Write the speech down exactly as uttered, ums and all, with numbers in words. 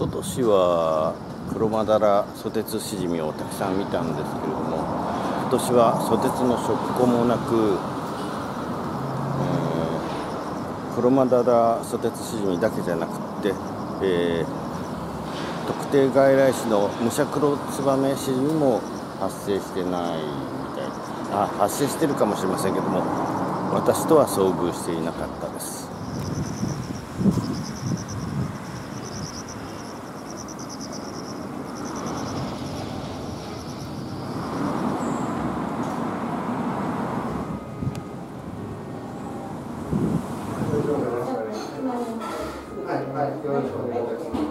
昨年はクロマダラソテツシジミをたくさん見たんですけれども、今年はソテツの食痕もなく、えー、クロマダラソテツシジミだけじゃなくて、えー、特定外来種のムシャクロツバメシジミも発生してないみたいです。あ、発生してるかもしれませんけども、私とは遭遇していなかったです。 はいはい、よろしくお願いします。